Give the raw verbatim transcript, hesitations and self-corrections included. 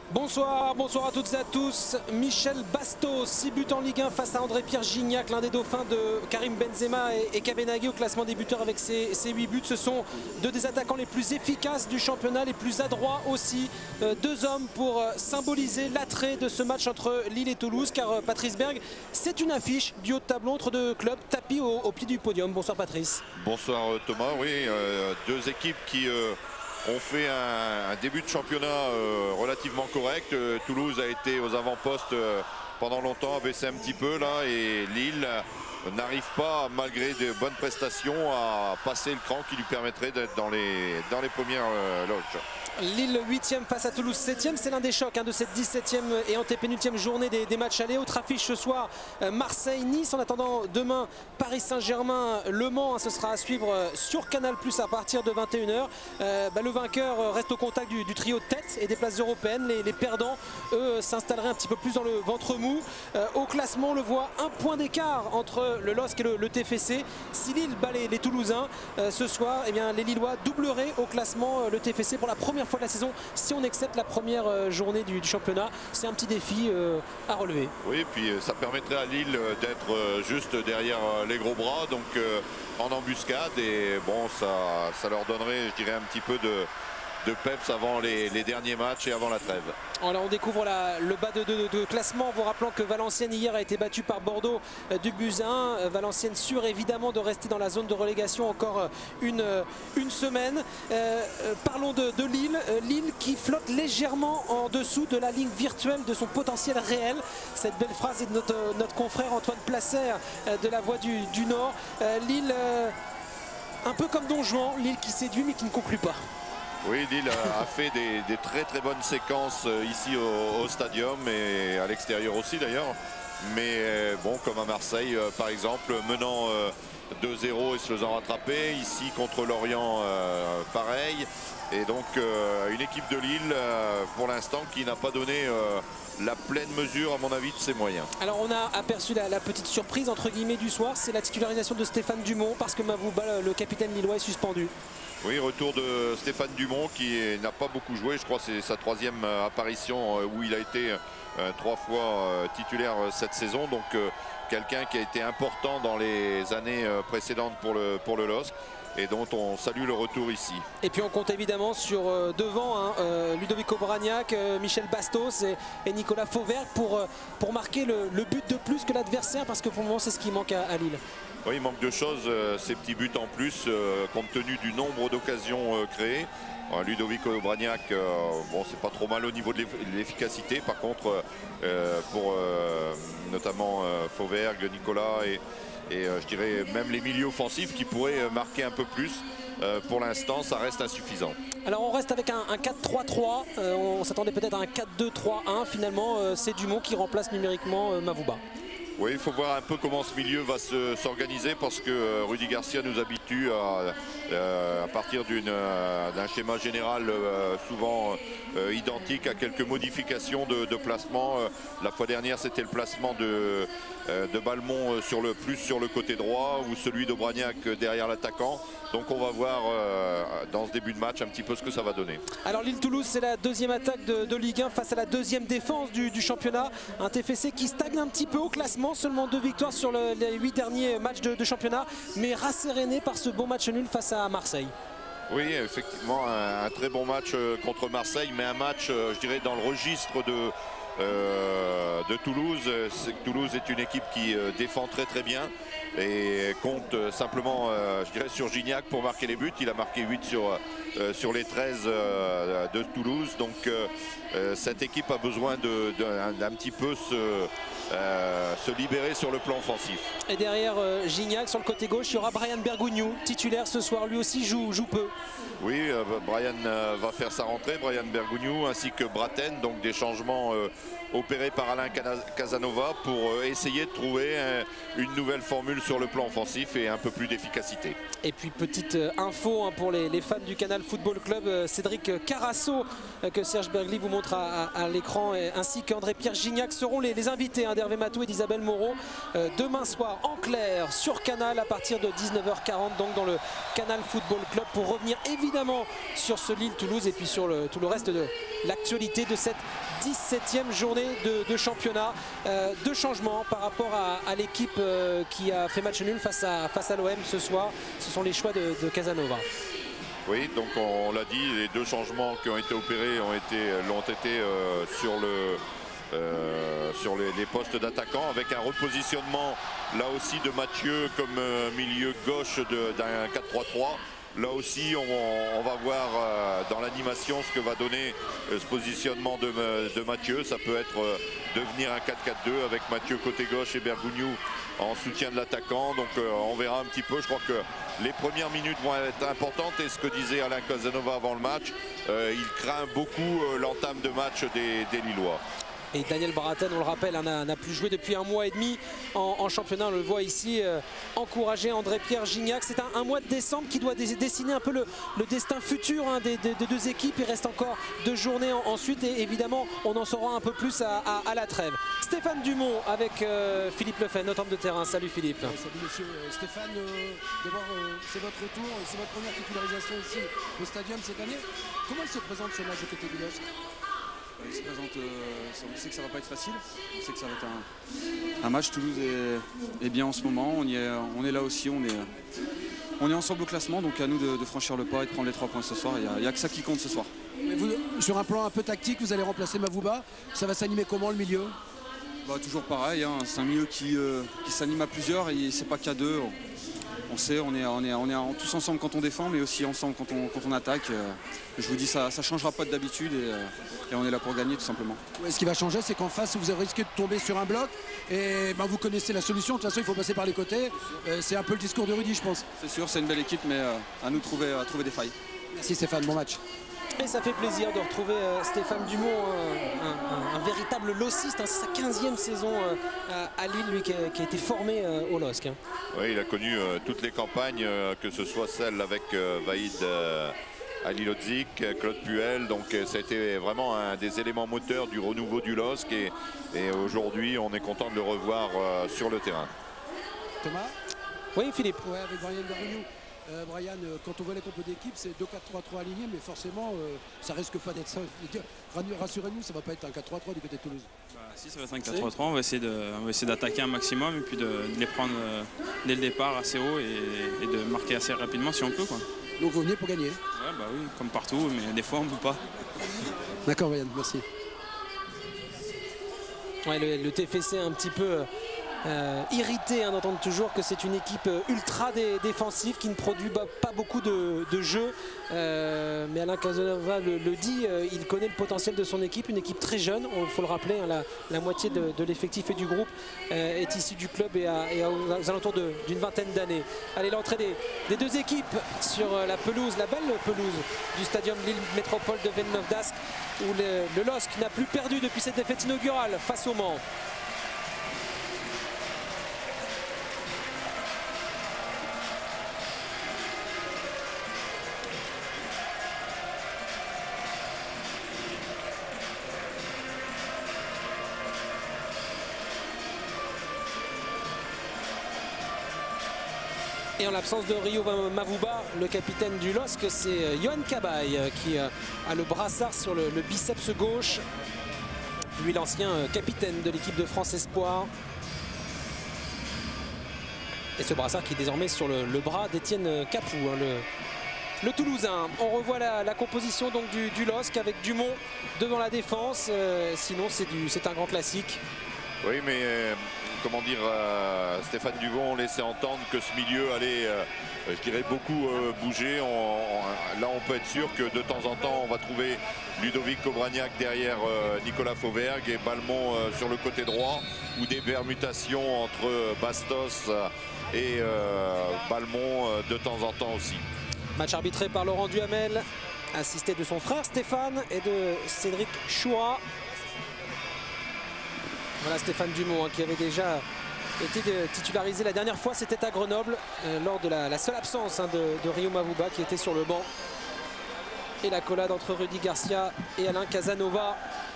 Bonsoir, bonsoir à toutes et à tous. Michel Bastos, six buts en Ligue un face à André-Pierre Gignac, l'un des dauphins de Karim Benzema et, et Kabenagui au classement des buteurs avec ses, ses huit buts. Ce sont deux des attaquants les plus efficaces du championnat, les plus adroits aussi. Euh, deux hommes pour euh, symboliser l'attrait de ce match entre Lille et Toulouse, car euh, Patrice Berg, c'est une affiche du haut de tableau entre deux clubs tapis au, au pied du podium. Bonsoir Patrice. Bonsoir Thomas, oui, euh, deux équipes qui... Euh... On fait un, un début de championnat euh, relativement correct. Euh, Toulouse a été aux avant-postes euh, pendant longtemps, a baissé un petit peu là, et Lille euh, n'arrive pas, malgré de bonnes prestations, à passer le cran qui lui permettrait d'être dans les, dans les premières euh, loges. Lille huitième face à Toulouse septième, c'est l'un des chocs hein, de cette dix-septième et antépénultième journée des, des matchs allés. Autre affiche ce soir, euh, Marseille-Nice. En attendant demain, Paris Saint-Germain-Le Mans, hein, ce sera à suivre euh, sur Canal plus à partir de vingt et une heures. Euh, bah, le vainqueur reste au contact du, du trio de tête et des places européennes. Les, les perdants, eux, s'installeraient un petit peu plus dans le ventre mou. Euh, au classement, on le voit, un point d'écart entre le L O S C et le, le T F C. Si Lille bat les, les Toulousains euh, ce soir, eh bien, les Lillois doubleraient au classement euh, le T F C pour la première fois de la saison si on accepte la première euh, journée du, du championnat. C'est un petit défi euh, à relever. Oui, et puis ça permettrait à Lille d'être euh, juste derrière euh, les gros bras, donc euh, en embuscade, et bon, ça, ça leur donnerait, je dirais, un petit peu de de peps avant les, les derniers matchs et avant la trêve. Alors on découvre la, le bas de, de, de classement en vous rappelant que Valenciennes hier a été battue par Bordeaux euh, du but à un. Euh, Valenciennes sûre évidemment de rester dans la zone de relégation encore euh, une, euh, une semaine. Euh, euh, parlons de, de Lille. Euh, Lille qui flotte légèrement en dessous de la ligne virtuelle de son potentiel réel. Cette belle phrase est de notre, notre confrère Antoine Placer euh, de la Voix du, du Nord. Euh, Lille, euh, un peu comme Don Juan, Lille qui séduit mais qui ne conclut pas. Oui, Lille a fait des, des très très bonnes séquences ici au, au stadium et à l'extérieur aussi d'ailleurs. Mais bon, comme à Marseille par exemple, menant deux zéro et se faisant rattraper. Ici contre Lorient, euh, pareil. Et donc euh, une équipe de Lille euh, pour l'instant qui n'a pas donné euh, la pleine mesure à mon avis de ses moyens. Alors on a aperçu la, la petite surprise entre guillemets du soir, c'est la titularisation de Stéphane Dumont parce que Mavouba, le capitaine lillois, est suspendu. Oui, retour de Stéphane Dumont qui n'a pas beaucoup joué. Je crois que c'est sa troisième apparition où il a été euh, trois fois euh, titulaire cette saison. Donc euh, quelqu'un qui a été important dans les années précédentes pour le, pour le L O S C. Et dont on salue le retour ici. Et puis on compte évidemment sur euh, devant hein, euh, Ludovico Bragnac, euh, Michel Bastos et, et Nicolas Fauvergue pour, euh, pour marquer le, le but de plus que l'adversaire, parce que pour le moment c'est ce qui manque à, à Lille. Oui, il manque de choses, euh, ces petits buts en plus, euh, compte tenu du nombre d'occasions euh, créées. Euh, Ludovico Bragnac, euh, bon, c'est pas trop mal au niveau de l'efficacité. Par contre, euh, pour euh, notamment euh, Fauvergue, Nicolas et Et euh, je dirais même les milieux offensifs qui pourraient marquer un peu plus. Euh, pour l'instant, ça reste insuffisant. Alors on reste avec un, un quatre trois trois. Euh, on s'attendait peut-être à un quatre deux trois un. Finalement, euh, c'est Dumont qui remplace numériquement euh, Mavouba. Oui, il faut voir un peu comment ce milieu va s'organiser parce que euh, Rudy Garcia nous habitue à, euh, à partir d'un euh, schéma général euh, souvent euh, identique à quelques modifications de, de placement. Euh, la fois dernière, c'était le placement de, euh, de Balmont sur le, plus sur le côté droit ou celui de Bragnac derrière l'attaquant. Donc on va voir euh, dans ce début de match un petit peu ce que ça va donner. Alors Lille-Toulouse, c'est la deuxième attaque de, de Ligue un face à la deuxième défense du, du championnat. Un T F C qui stagne un petit peu au classement, seulement deux victoires sur le, les huit derniers matchs de, de championnat, mais rasséréné par ce bon match nul face à Marseille. Oui, effectivement, un, un très bon match contre Marseille, mais un match, je dirais, dans le registre de... Euh, de Toulouse. Toulouse est une équipe qui euh, défend très très bien et compte euh, simplement euh, je dirais sur Gignac pour marquer les buts. Il a marqué huit sur, euh, sur les treize euh, de Toulouse, donc euh, euh, cette équipe a besoin d'un petit peu se, euh, se libérer sur le plan offensif. Et derrière euh, Gignac sur le côté gauche, il y aura Brian Bergugno, titulaire ce soir, lui aussi joue, joue peu. Oui, euh, Brian euh, va faire sa rentrée, Brian Bergugno, ainsi que Braten, donc des changements euh, opérés par Alain Casanova pour euh, essayer de trouver euh, une nouvelle formule sur le plan offensif et un peu plus d'efficacité. Et puis petite euh, info hein, pour les, les fans du Canal Football Club, euh, Cédric Carasso euh, que Serge Bergli vous montre à, à, à l'écran, ainsi qu'André-Pierre Gignac seront les, les invités hein, d'Hervé Matou et d'Isabelle Moreau euh, demain soir en clair sur Canal à partir de dix-neuf heures quarante, donc dans le Canal Football Club, pour revenir évidemment sur ce Lille-Toulouse et puis sur le, tout le reste de l'actualité de cette dix-septième journée de, de championnat. Euh, deux changements par rapport à, à l'équipe euh, qui a fait match nul face à, face à l'O M ce soir. Ce sont les choix de, de Casanova. Oui, donc on, on l'a dit, les deux changements qui ont été opérés ont été, l'ont été euh, sur, le, euh, sur les, les postes d'attaquants, avec un repositionnement là aussi de Mathieu comme euh, milieu gauche d'un quatre trois trois. Là aussi, on, on va voir euh, dans l'animation ce que va donner euh, ce positionnement de, de Mathieu. Ça peut être euh, devenir un quatre quatre deux avec Mathieu côté gauche et Bergugnou en soutien de l'attaquant. Donc euh, on verra un petit peu. Je crois que les premières minutes vont être importantes. Et ce que disait Alain Casanova avant le match, euh, il craint beaucoup euh, l'entame de match des, des Lillois. Et Daniel Baraten, on le rappelle, n'a plus joué depuis un mois et demi en, en championnat. On le voit ici euh, encourager André-Pierre Gignac. C'est un, un mois de décembre qui doit dessiner un peu le, le destin futur hein, des, des, des deux équipes. Il reste encore deux journées en, ensuite et évidemment on en saura un peu plus à, à, à la trêve. Stéphane Dumont avec euh, Philippe Lefen, notre homme de terrain. Salut Philippe. Ouais, salut monsieur. Euh, Stéphane, euh, d'abord euh, c'est votre retour, c'est votre première titularisation ici au Stadium cette année. Comment il se présente ce match de côté du LOSC? Il se présente, euh, on sait que ça va pas être facile, on sait que ça va être un, un match. Toulouse est, est bien en ce moment, on, y est, on est là aussi, on est, on est ensemble au classement, donc à nous de, de franchir le pas et de prendre les trois points ce soir. Il n'y a, a que ça qui compte ce soir. Mais vous, sur un plan un peu tactique, vous allez remplacer Mavouba, ça va s'animer comment le milieu? Bah, toujours pareil, hein, c'est un milieu qui, euh, qui s'anime à plusieurs et c'est pas qu'à deux. On sait, on est, on, est, on est tous ensemble quand on défend, mais aussi ensemble quand on, quand on attaque. Je vous dis, ça ne changera pas d'habitude et, et on est là pour gagner tout simplement. Ouais, ce qui va changer, c'est qu'en face, vous risquez de tomber sur un bloc et ben, vous connaissez la solution. De toute façon, il faut passer par les côtés. Euh, c'est un peu le discours de Rudy, je pense. C'est sûr, c'est une belle équipe, mais euh, à nous de trouver, à trouver des failles. Merci Stéphane, bon match. Et ça fait plaisir de retrouver euh, Stéphane Dumont, un, un, un véritable lossiste. Hein, c'est sa quinzième saison euh, à Lille, lui qui a, qui a été formé euh, au LOSC. Hein. Oui, il a connu euh, toutes les campagnes, euh, que ce soit celle avec euh, Vaïd euh, Halilhodžić, Claude Puel. Donc euh, ça a été vraiment un des éléments moteurs du renouveau du LOSC. Et, et aujourd'hui, on est content de le revoir euh, sur le terrain. Thomas? Oui, Philippe. Ouais, avec Brian Bergugnou. Euh, Brian, euh, quand on voit les compos d'équipe, c'est deux quatre trois trois alignés, mais forcément, euh, ça risque pas d'être ça. Rassurez-nous, ça va pas être un quatre trois trois du côté de Toulouse. Bah, si, ça va être un quatre trois trois. On va essayer d'attaquer un maximum et puis de, de les prendre euh, dès le départ assez haut et, et de marquer assez rapidement si on peut, quoi. Donc vous venez pour gagner? Ouais, bah oui, comme partout, mais des fois on ne peut pas. D'accord, Brian, merci. Ouais, le, le T F C un petit peu euh, irrité hein, d'entendre toujours que c'est une équipe ultra dé défensive qui ne produit pas, pas beaucoup de, de jeux. Euh, mais Alain Casanova le, le dit, euh, il connaît le potentiel de son équipe, une équipe très jeune, il faut le rappeler, hein, la, la moitié de, de l'effectif et du groupe euh, est issue du club et, à, et à, aux alentours d'une vingtaine d'années. Allez, l'entrée des, des deux équipes sur la pelouse, la belle pelouse du Stadium Lille Métropole de Villeneuve-d'Ascq, où le, le LOSC n'a plus perdu depuis cette défaite inaugurale face au Mans. Et en l'absence de Rio Mavouba, le capitaine du LOSC, c'est Yohan Cabaye qui a le brassard sur le, le biceps gauche. Lui, l'ancien capitaine de l'équipe de France Espoir. Et ce brassard qui est désormais sur le, le bras d'Étienne Capou, hein, le, le Toulousain. On revoit la, la composition donc du, du LOSC avec Dumont devant la défense. Euh, sinon, c'est un grand classique. Oui, mais euh, comment dire, euh, Stéphane Duvon laissait entendre que ce milieu allait, euh, je dirais, beaucoup euh, bouger. On, on, là, on peut être sûr que de temps en temps, on va trouver Ludovic Kobraniak derrière euh, Nicolas Fauvergue et Balmont euh, sur le côté droit, ou des permutations entre Bastos et euh, Balmont euh, de temps en temps aussi. Match arbitré par Laurent Duhamel, assisté de son frère Stéphane et de Cédric Choura. Voilà Stéphane Dumont hein, qui avait déjà été de, titularisé la dernière fois, c'était à Grenoble euh, lors de la, la seule absence hein, de, de Rio Mavouba qui était sur le banc. Et la collade entre Rudy Garcia et Alain Casanova.